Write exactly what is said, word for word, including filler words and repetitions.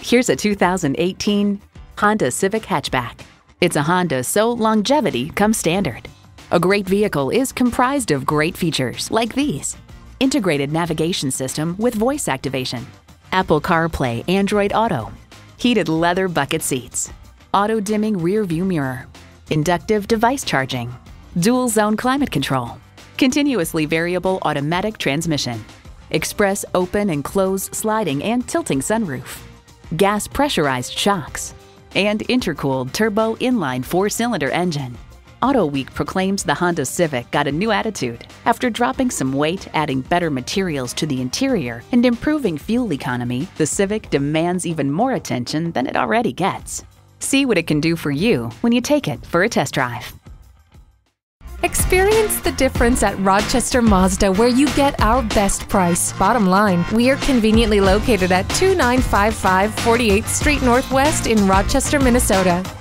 Here's a two thousand eighteen Honda Civic hatchback. It's a Honda, so longevity comes standard. A great vehicle is comprised of great features like these: integrated navigation system with voice activation, Apple CarPlay Android Auto, heated leather bucket seats, auto-dimming rear view mirror, inductive device charging, dual zone climate control, continuously variable automatic transmission, express open and close sliding and tilting sunroof, gas pressurized shocks, and intercooled turbo inline four-cylinder engine. Auto Week proclaims the Honda Civic got a new attitude after dropping some weight, adding better materials to the interior, and improving fuel economy. The Civic demands even more attention than it already gets. See what it can do for you when you take it for a test drive. Experience the difference at Rochester Mazda, where you get our best price. Bottom line, we are conveniently located at two nine five five forty-eighth Street Northwest in Rochester, Minnesota.